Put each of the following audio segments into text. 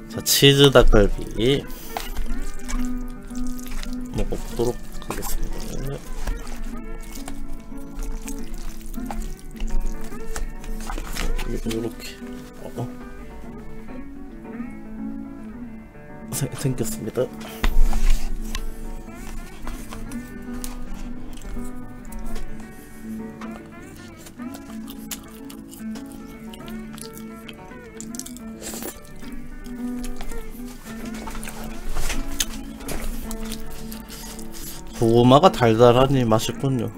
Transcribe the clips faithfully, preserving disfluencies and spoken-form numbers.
자, 치즈 닭갈비 먹어보도록 하겠습니다. 이렇게 어. 생, 생겼습니다. 고구마가 달달하니 맛있군요.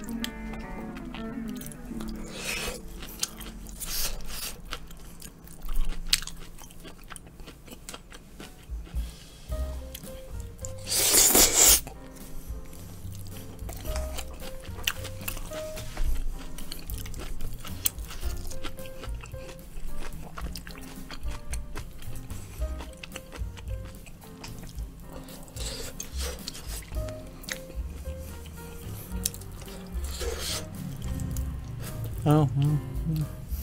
아, 음, 음.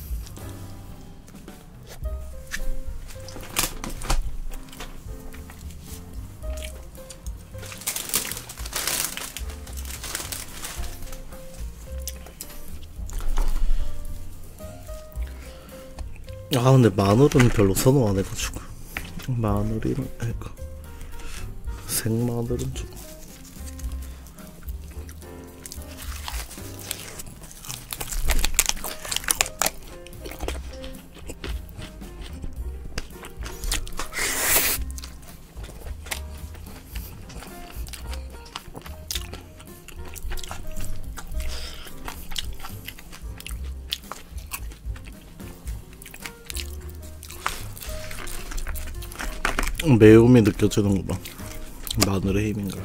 아 근데 마늘은 별로 선호 안 해가지고 마늘이랑 아이고 생마늘은 좀 매움이 느껴지는구만. 마늘의 힘인가.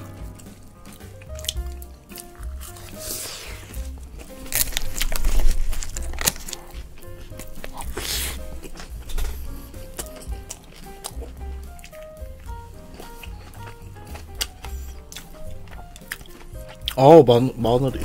아우 마, 마늘이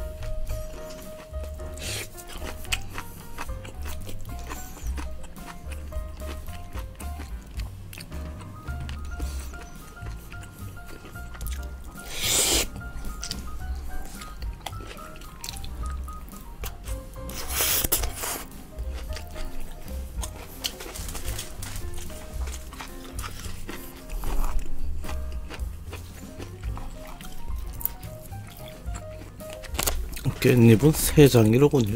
깻잎은 세 장이로군요.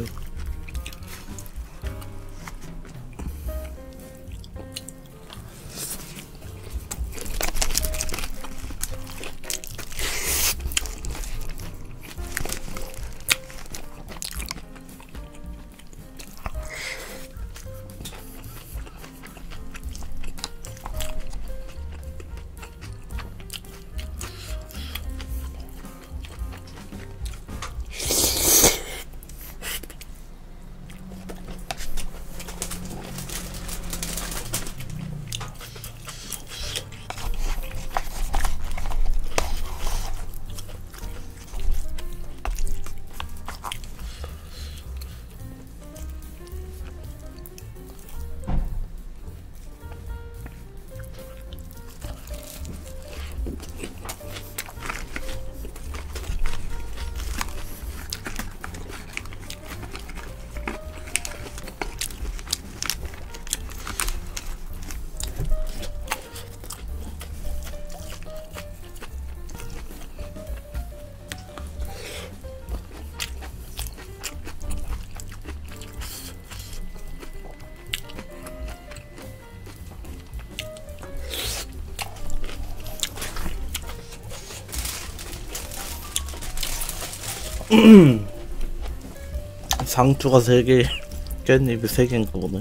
상추가 세 개, 깻잎이 세 개인가 보네.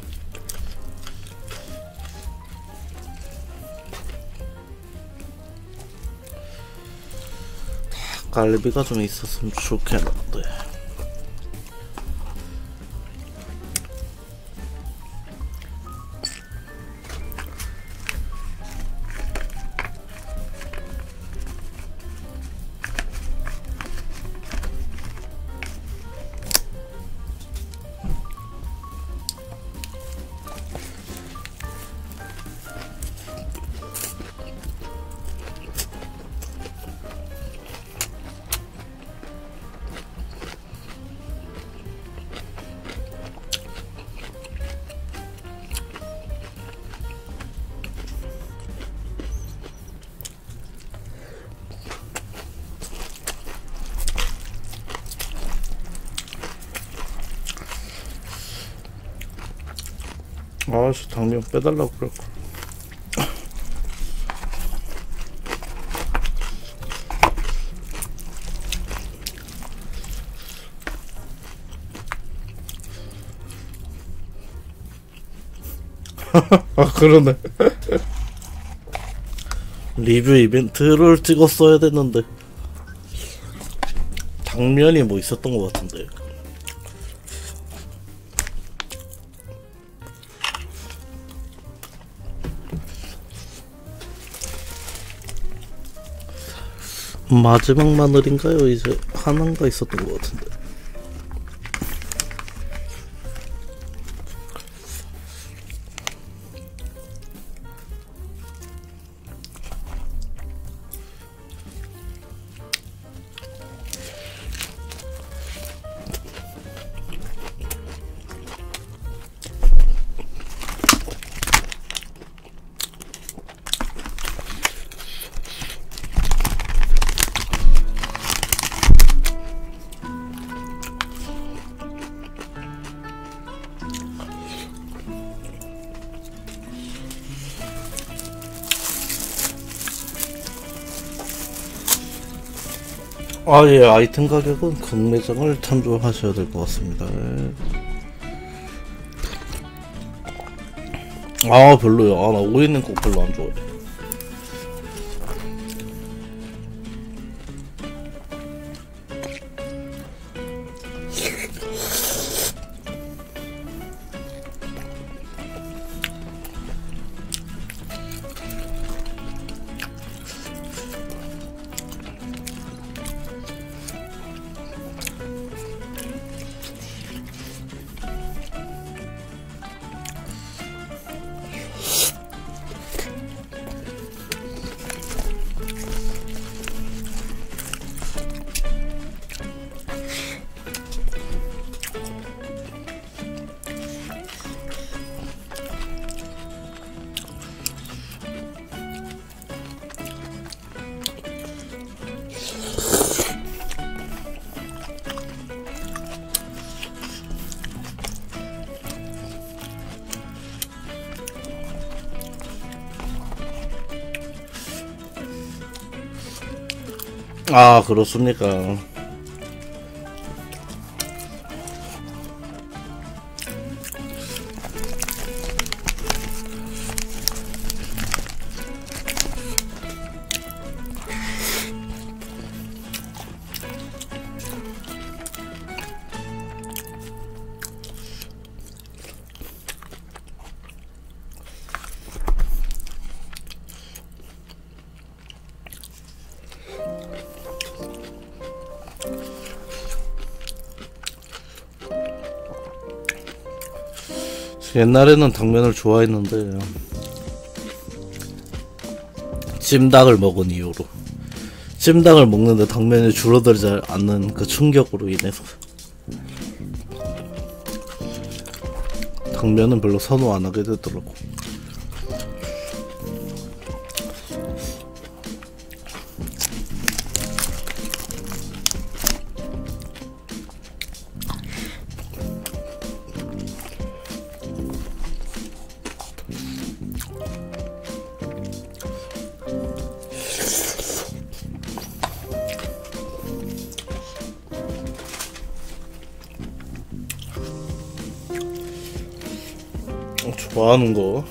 갈비가 좀 있었으면 좋겠는데. 아씨 당면 빼달라고 그럴걸. 아 그러네. 리뷰 이벤트를 찍었어야 됐는데 당면이 뭐 있었던 것 같은데. 마지막 마늘인가요? 이제 하나인가 있었던 것 같은데. 아, 예, 아이템 가격은 경매장을 참조하셔야 될 것 같습니다. 아, 별로요. 아, 나 오이는 꼭 별로 안 좋아해. 아, 그렇습니까? 옛날에는 당면을 좋아했는데 찜닭을 먹은 이후로 찜닭을 먹는데 당면이 줄어들지 않는 그 충격으로 인해서 당면은 별로 선호 안 하게 되더라고. 좋아하는 거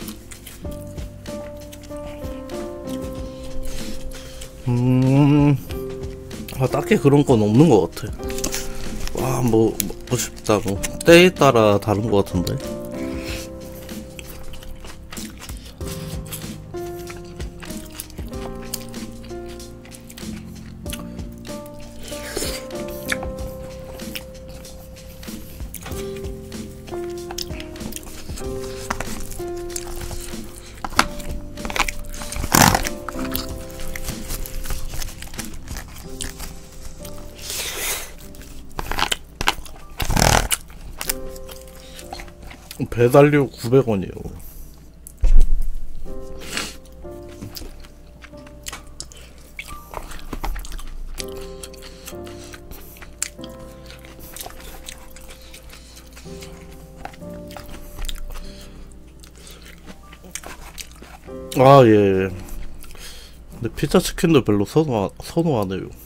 음... 아, 딱히 그런 건 없는 것 같아. 와, 뭐 먹고 싶다 뭐 때에 따라 다른 것 같은데. 배달료 구백 원이요. 아, 예. 근데 피자 치킨도 별로 선호, 선호 안 해요.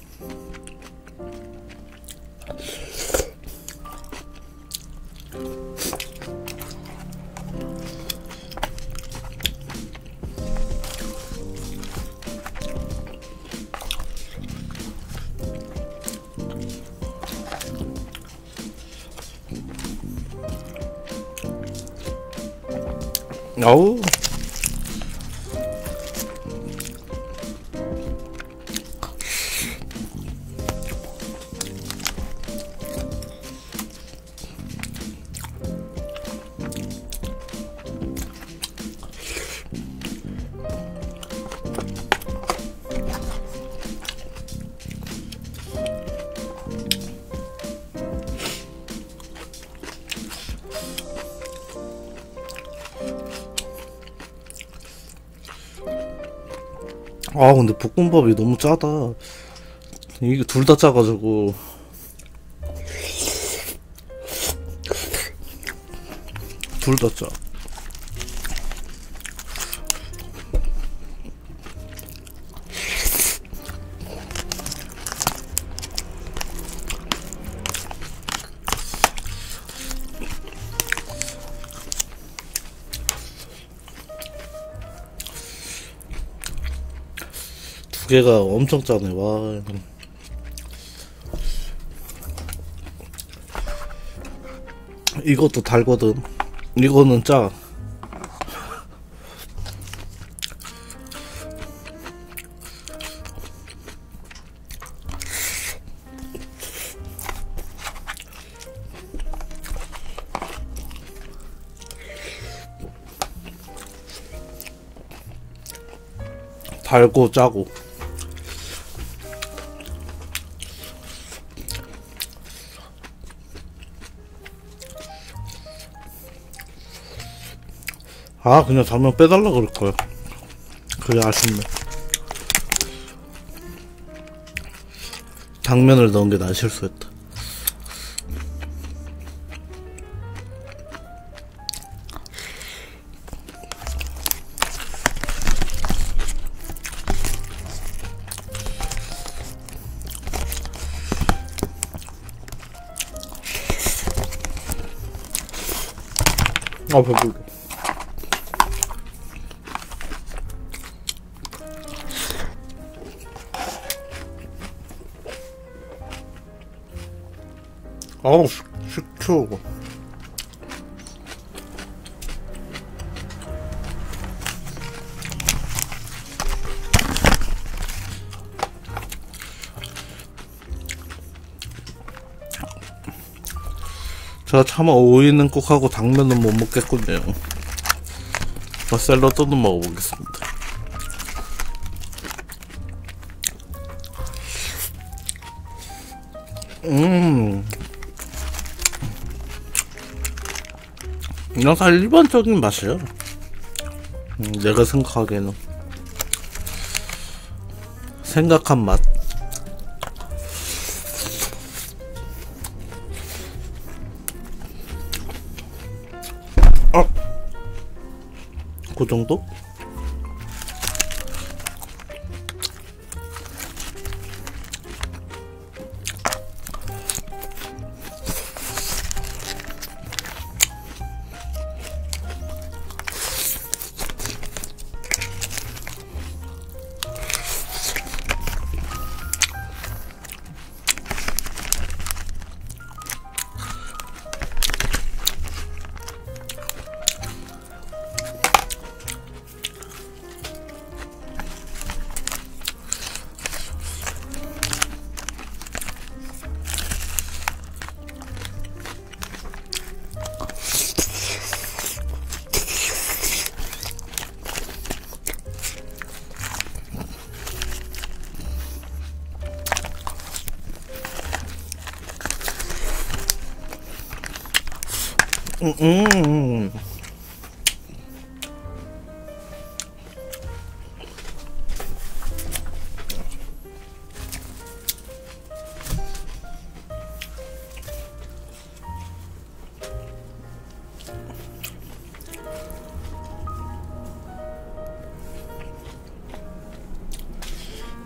아우. 아, 근데 볶음밥이 너무 짜다. 이게 둘 다 짜가지고. 둘 다 짜. 두 개가 엄청 짜네, 와. 이것도 달거든. 이거는 짜. 달고 짜고. 아, 그냥 당면 빼달라 그럴거야. 그게 아쉽네. 당면을 넣은 게 난 실수했다. 아, 배불러. 아우, 식, 식초. 제가 차마 오이는 꼭 하고 당면은 못 먹겠군요. 샐러드는 먹어보겠습니다. 음. 이런 다 일반적인 맛이야. 음, 내가 생각하기에는 생각한 맛. 어? 그 정도? 음, 음.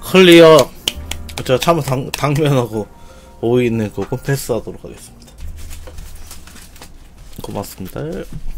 클리어. 제가 참아 당, 당면하고 오이 있는 그거 패스하도록 하겠습니다. 고맙습니다.